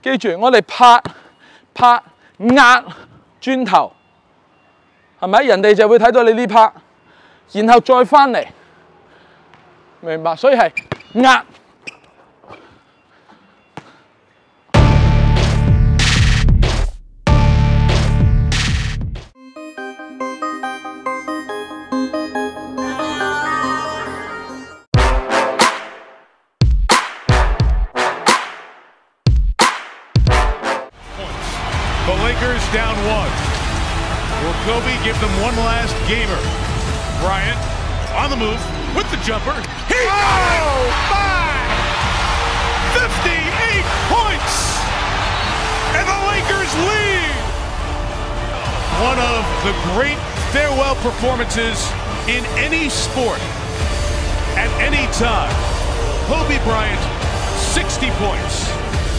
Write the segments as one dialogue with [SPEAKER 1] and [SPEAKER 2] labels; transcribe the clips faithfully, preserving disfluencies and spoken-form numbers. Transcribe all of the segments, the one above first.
[SPEAKER 1] 記住我哋拍拍壓轉頭，係咪？人哋就會睇到你呢拍，然後再翻嚟，明白？所以係壓。
[SPEAKER 2] The Lakers down one. Will Kobe give them one last gamer? Bryant on the move with the jumper. He got it! Oh, my! fifty-eight points! And the Lakers lead! One of the great farewell performances in any sport at any time. Kobe Bryant, sixty points.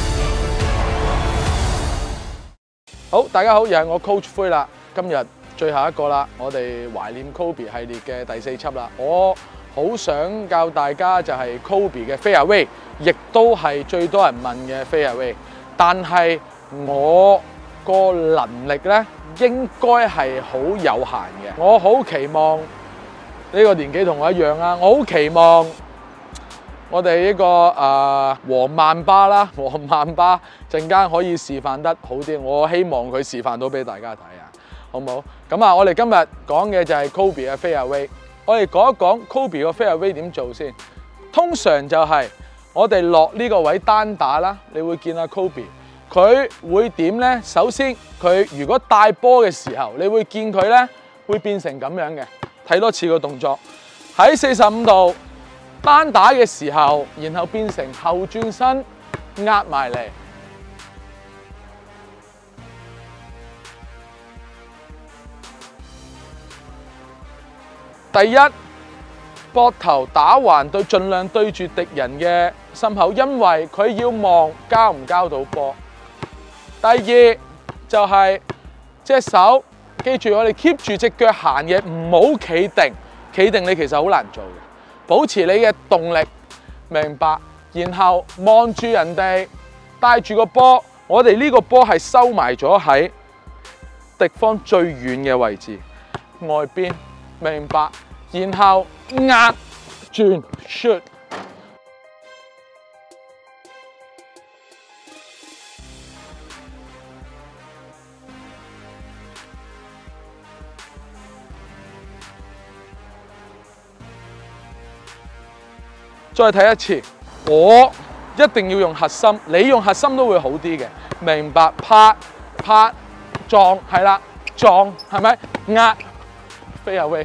[SPEAKER 1] 好，大家好，又係我 Coach 灰啦。今日最後一個啦，我哋懷念 Kobe 系列嘅第四輯啦。我好想教大家就係 Kobe 嘅 fadeaway， 亦都係最多人問嘅 fadeaway。但係我個能力咧應該係好有限嘅。我好期望呢個年紀同我一樣啊！我好期望。 我哋呢、這個誒、呃、黃曼巴啦，黃曼巴陣間可以示範得好啲，我希望佢示範到俾大家睇啊，好唔好？咁啊，我哋今日講嘅就係 Kobe 嘅 fadeaway， 我哋講一講 Kobe 個 fadeaway 點做先。通常就係我哋落呢個位單打啦，你會見阿 Kobe， 佢會點咧？首先佢如果帶波嘅時候，你會見佢咧會變成咁樣嘅，睇多次個動作喺四十五度。 單打嘅時候，然後變成後轉身壓埋嚟，第一膊頭打橫對，盡量對住敵人嘅心口，因為佢要望交唔交到波。第二就係隻手，記住我哋 keep 住隻腳行嘅，唔好企定，企定你其實好難做嘅。 保持你嘅動力，明白？然後望住人哋，帶住個波。我哋呢個波係收埋咗喺敵方最遠嘅位置，外邊，明白？然後壓轉 shoot。再睇一次，我一定要用核心，你用核心都會好啲嘅，明白？拍拍撞係啦，撞係咪？壓 fadeaway。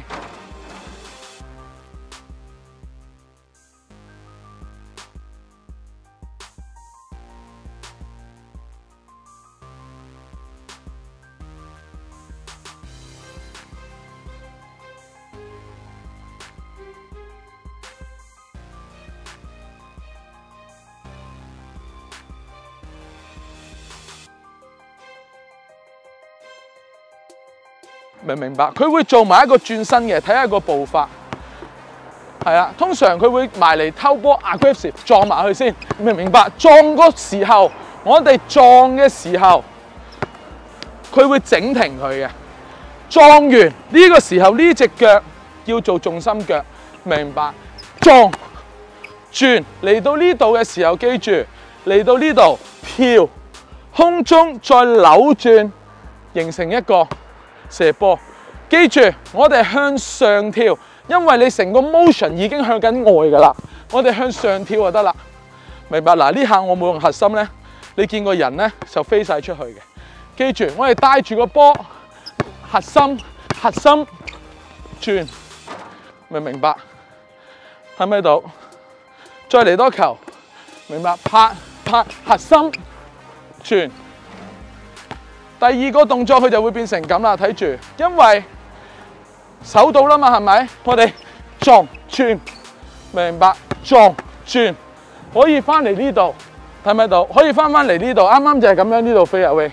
[SPEAKER 1] 明唔明白？佢會做埋一個轉身嘅，睇下個步伐。係啊，通常佢會埋嚟偷波 aggressive 撞埋去先，明唔明白？撞嗰時候，我哋撞嘅時候，佢會整停佢嘅。撞完呢、這個時候，呢隻腳要做重心腳，明白？撞轉嚟到呢度嘅時候，記住嚟到呢度跳，空中再扭轉，形成一個。 射波，記住我哋向上跳，因為你成個 motion 已經向緊外㗎啦。我哋向上跳就得啦，明白？嗱呢下我冇用核心咧，你見個人咧就飛晒出去嘅。記住我哋帶住個波，核心核心轉，明唔明白？喺咪度？再嚟多球，明白？拍拍核心轉。 第二個動作佢就會變成咁啦，睇住，因為手到啦嘛，係咪？我哋撞轉，明白？撞轉，可以翻嚟呢度，睇唔睇到？可以翻翻嚟呢度，啱啱就係咁樣呢度飛入去。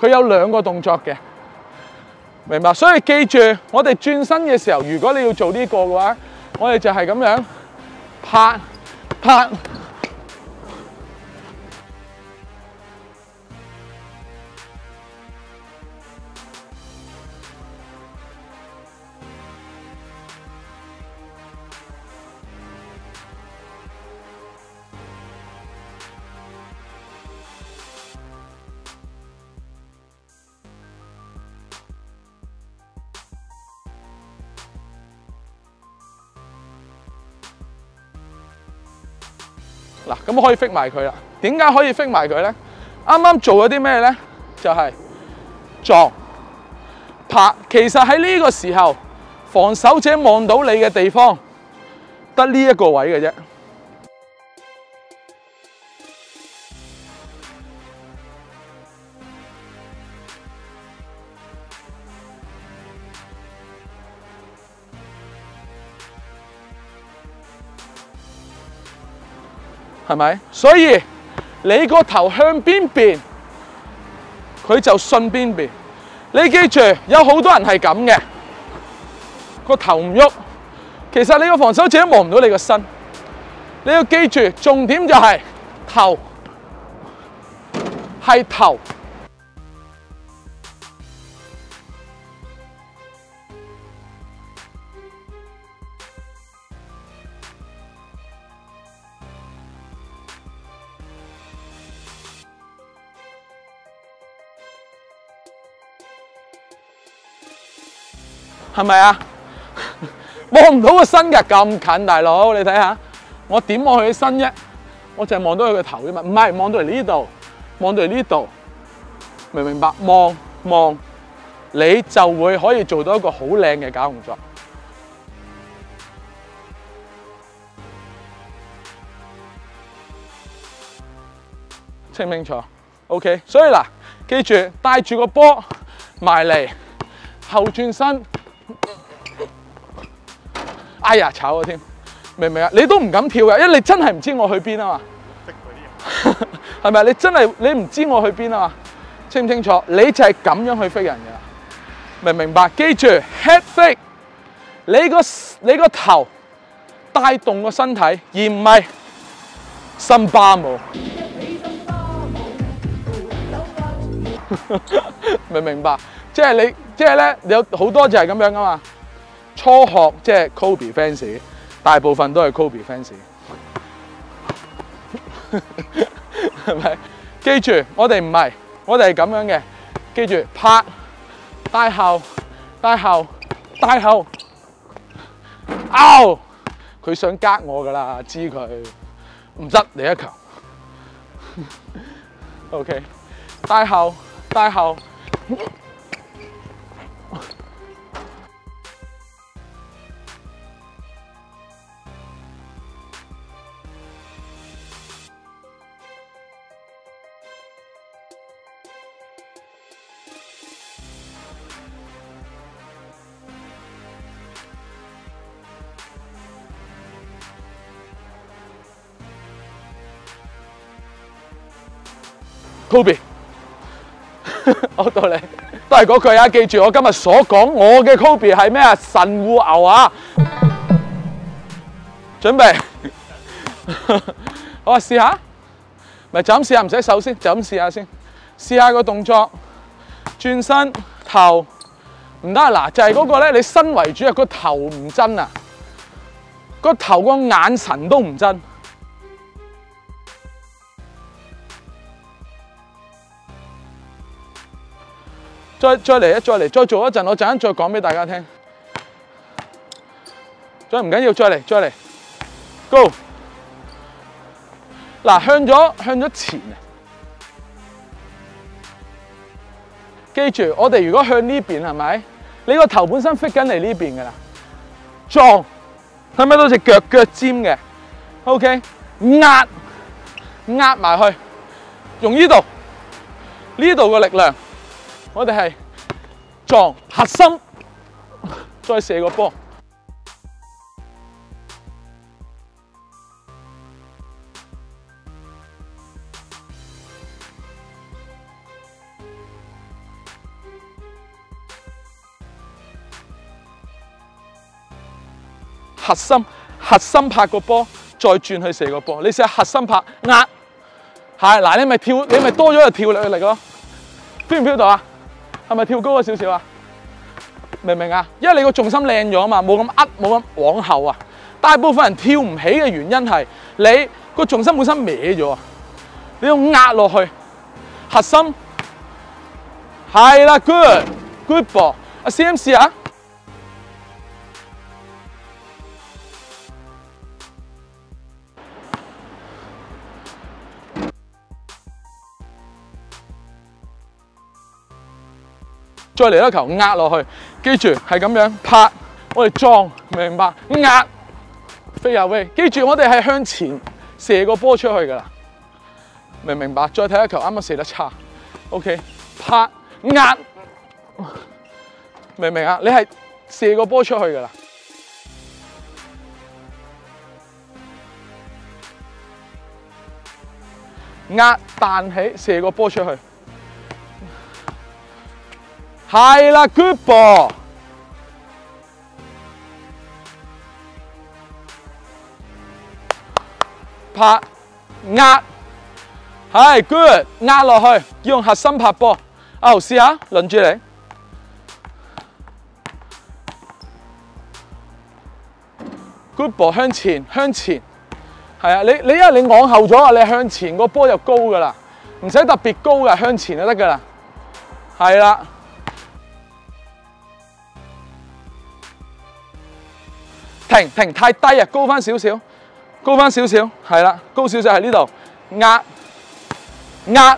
[SPEAKER 1] 佢有兩個動作嘅，明白？所以記住，我哋轉身嘅時候，如果你要做呢個嘅話，我哋就係咁樣拍拍。嗱，咁可以 fit 埋佢啦。點解可以 fit 埋佢咧？啱啱做咗啲咩咧？就係、是、撞拍。其實喺呢個時候，防守者望到你嘅地方，得呢一個位嘅啫。係咪？所以你個頭向邊邊，佢就順邊邊。你記住，有好多人係咁嘅，個頭唔喐。其實你個防守者望唔到你個身。你要記住，重點就係頭，係頭。係咪啊？望唔到個身㗎，咁近，大佬，你睇下，我點望佢嘅身啫？我淨係望到佢個頭啫嘛，唔係望到嚟呢度，望到嚟呢度，明唔明白？望望，你就會可以做到一個好靚嘅假動作，清唔清楚 ？OK， 所以嗱，記住帶住個波埋嚟，後轉身。哎呀，炒咗添，明唔明啊？你都唔敢跳嘅，因為你真係唔知我去邊啊嘛。係咪？你真係你唔知我去邊啊嘛？清唔清楚？你就係咁樣去飛人嘅，明唔明白？記住 head fake， 你個你個頭帶動個身體，而唔係森巴舞。明唔明白？即係你，即係咧，有好多就係咁樣噶嘛。初學即係 Kobe fans， 大部分都係 Kobe fans， 係咪？記住，我哋唔係，我哋係咁樣嘅。記住，拍、帶後、帶後、帶後，拗！佢想隔我㗎啦，知佢唔得，嚟一球。OK， 帶後、帶後。Kobe， 我到你都係嗰句啊！記住我今日所講，我嘅 Kobe 係咩啊？神戶牛啊！準備，好啊！試下，咪就咁試下，唔使手先，就咁試下先。試下個動作，轉身頭唔得啊！嗱，就係嗰個咧，你身為主啊，個頭唔真啊，個頭個眼神都唔真。再再嚟一再嚟，再做一陣，我陣間再講俾大家聽。再唔緊要，再嚟再嚟 ，Go！ 嗱，向咗向咗前啊！記住，我哋如果向呢邊係咪？你個頭本身 fit 緊嚟呢邊㗎啦，撞，係咪到隻腳腳尖嘅 ？OK， 壓壓埋去，用呢度呢度嘅力量。我哋係撞核心，再射個波。 核心核心拍個波，再轉去射個波。你試下核心拍壓，係嗱，你咪跳，你咪多咗個跳力力咯。飄唔飄到啊？係咪跳高咗少少啊？明唔明啊？因為你個重心靚咗啊嘛，冇咁呃，冇咁往後啊。大部分人跳唔起嘅原因係你個重心本身歪咗啊，你要壓落去，核心係啦 ，good good ball。阿 C M 試下。再嚟一球壓落去，記住係咁樣拍，我哋撞，明唔明白？壓飛入威，記住我哋係向前射個波出去㗎啦，明唔明白？再睇一球，啱啱射得差 ，OK， 拍壓，明唔明啊？你係射個波出去㗎啦，壓彈起射個波出去。係啦 ，good ball， 拍壓，係 good， 壓落去，要用核心拍波。啊，試下，輪住你 ，good ball 向前向前，係啊，你你因為你往後咗啊，你向前個波就高噶啦，唔使特別高噶，向前就得噶啦，係啦。停停太低啊，高翻少少，高翻少少，係啦，高少少喺呢度，壓壓，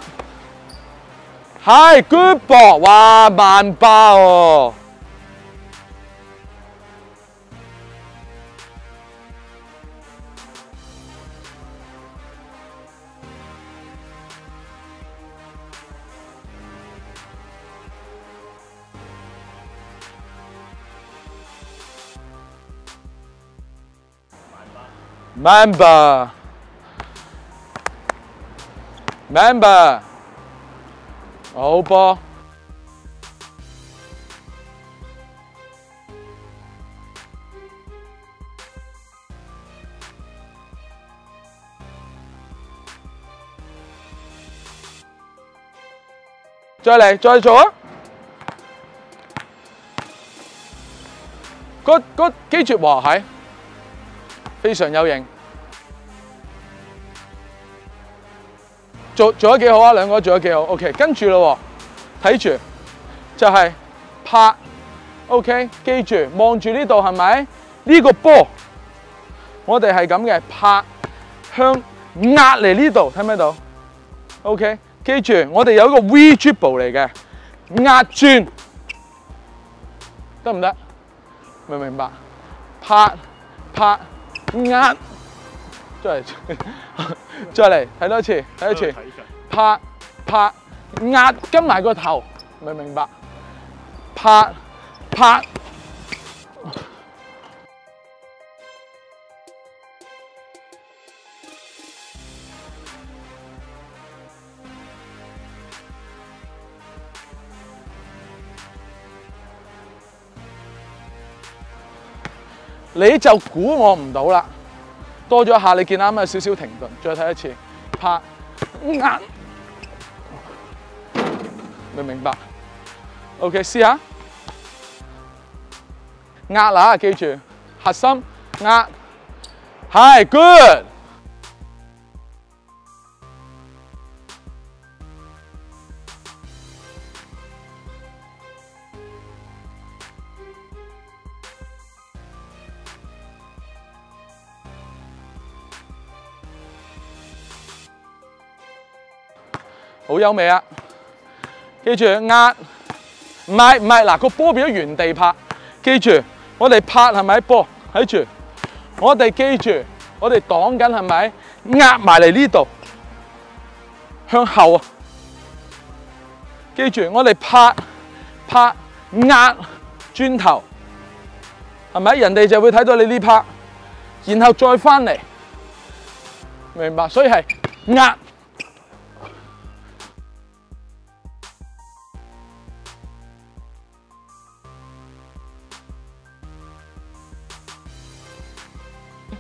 [SPEAKER 1] 係 good ball， 哇慢爆喎！Member Member 好波，再嚟再做啊！個個記住哇係非常有型。做做得幾好啊！兩個做得幾好 ，OK。跟住咯喎，睇住就係拍 ，OK。記住望住呢度係咪？呢個波我哋係咁嘅拍向壓嚟呢度，睇唔睇到 ？OK。記住我哋有一個 V dribble 嚟嘅壓轉，得唔得？明唔明白？拍拍壓。再嚟，再嚟睇多次，睇多次，拍拍壓跟埋個頭，明唔明白？拍拍，你就估我唔到啦。多咗一下，你見啱有少少停頓，再睇一次，拍壓，明唔明白 ？OK， 試下壓啦，記住核心壓，係 good。好優美啊！記住壓，唔係唔係嗱個波變咗原地拍。記住我哋拍係咪波？睇住我哋記住我哋擋緊係咪？壓埋嚟呢度，向後啊！記住我哋拍拍壓轉頭，係咪？人哋就會睇到你呢拍，然後再翻嚟，明白？所以係壓。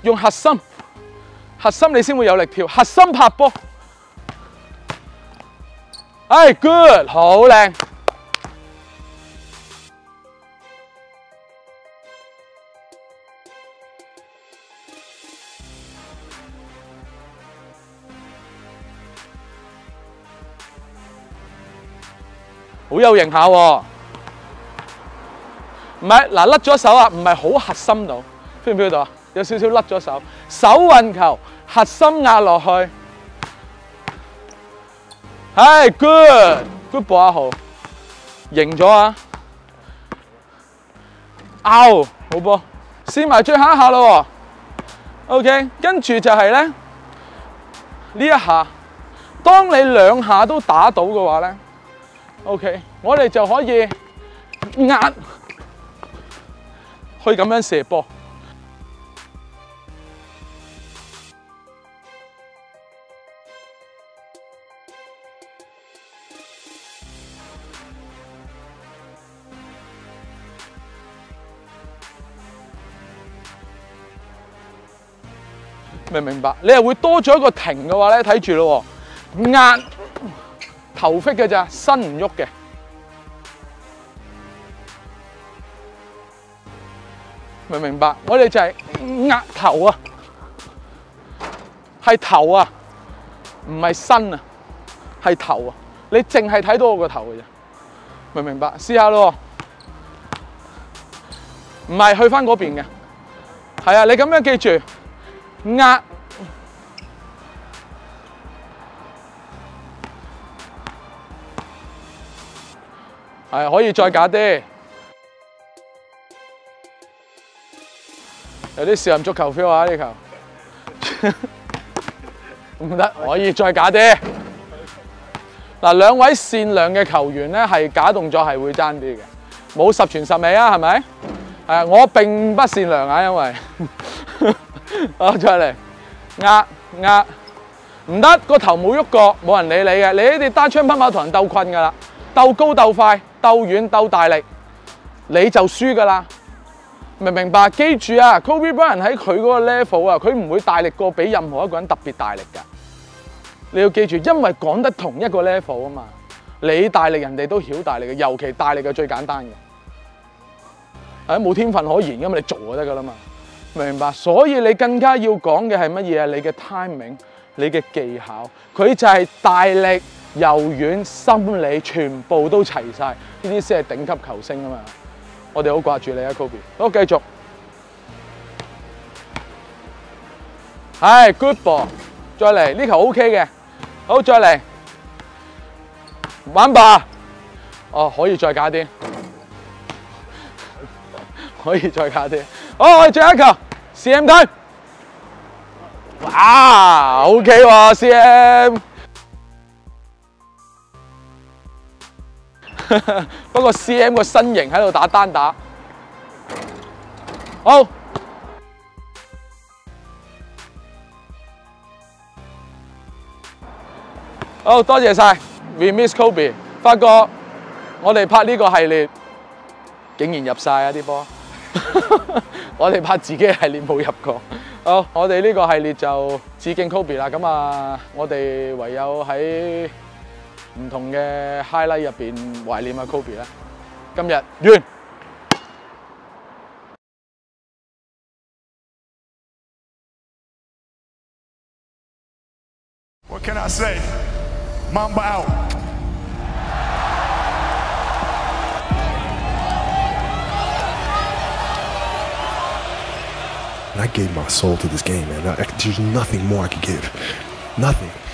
[SPEAKER 1] 用核心，核心你先會有力跳，核心拍波。哎 ，good， 好靚。好有型下喎，唔係嗱甩咗手啊，唔係好核心到 ，feel 唔 feel 到啊？有少少甩咗手，手運球核心壓落去，係 good，good 波啊豪，贏咗啊 ，out 好波，試埋最後一下咯 ，OK， 跟住就係咧呢一下，當你兩下都打到嘅話咧。OK， 我哋就可以壓，去咁樣射波。明唔明白？你係會多咗一個停嘅話咧，睇住咯喎，壓。頭 fit 嘅咋，身唔喐嘅。明唔明白？我哋就係壓頭啊，係頭啊，唔係身啊，係頭啊。你淨係睇到我個頭嘅啫，明唔明白？試下咯，唔係去翻嗰邊嘅，係啊，你咁樣記住，壓。係可以再假啲，有啲少林足球 feel 啊！呢球唔得，可以再假啲。嗱，兩位善良嘅球員咧，係假動作係會爭啲嘅，冇十全十美啊，係咪？係我並不善良啊，因為好再嚟壓壓，唔得，個頭冇喐過，冇人理你嘅，你哋單槍匹馬同人鬥困㗎啦，鬥高鬥快。鬥遠鬥大力，你就輸㗎啦，明唔明白？記住啊 ，Kobe Bryant 喺佢嗰個 level 啊，佢唔會大力過比任何一個人特別大力㗎。你要記住，因為講得同一個 level 啊嘛，你大力人哋都曉大力嘅，尤其大力嘅最簡單嘅，係冇天分可言㗎嘛，你做就得㗎啦嘛，明唔明白？所以你更加要講嘅係乜嘢啊？你嘅 timing， 你嘅技巧，佢就係大力。柔軟、心理全部都齊晒，呢啲先係頂級球星啊嘛！我哋好掛住你啊 ，Kobe。好，繼續。係 good ball， 再嚟呢球 OK 嘅。好，再嚟。玩吧。哦，可以再假啲，可以再假啲。好，我哋最後一球 ，C M time。哇 ，OK 喎 ，C M。不過 C M 個身形喺度打單打，好，好多謝晒 ，We miss Kobe。發覺我哋拍呢個系列竟然入晒啊啲波，我哋拍自己嘅系列冇入過。好，我哋呢個系列就致敬 Kobe 啦。咁啊，我哋唯有喺唔同嘅 highlight 入邊懷念下 Kobe 啦。今日完。
[SPEAKER 2] What can I say? Mamba out.
[SPEAKER 3] And I gave my soul to this game, man. I, there's nothing more I could give. Nothing.